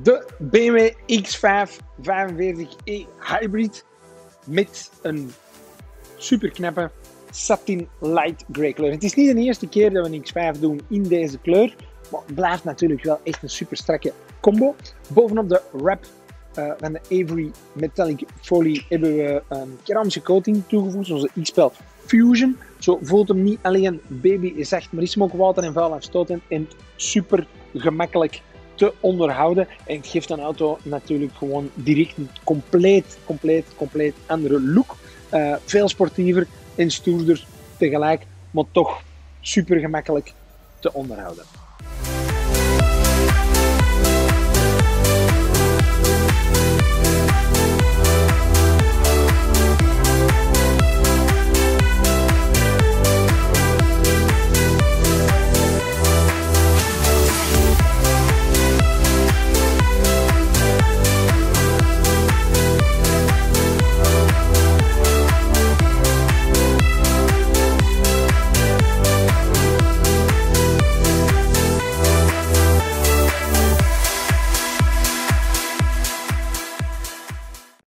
De BMW X5 45e Hybrid met een super knappe Satin Light Grey kleur. Het is niet de eerste keer dat we een X5 doen in deze kleur, maar het blijft natuurlijk wel echt een super strakke combo. Bovenop de wrap van de Avery Metallic Folie hebben we een keramische coating toegevoegd, onze X-Pel Fusion. Zo voelt hem niet alleen baby zacht, maar is hem ook water en vuil afstotend en super gemakkelijk te onderhouden. En het geeft een auto natuurlijk gewoon direct een compleet andere look. Veel sportiever en stoerder tegelijk, maar toch super gemakkelijk te onderhouden.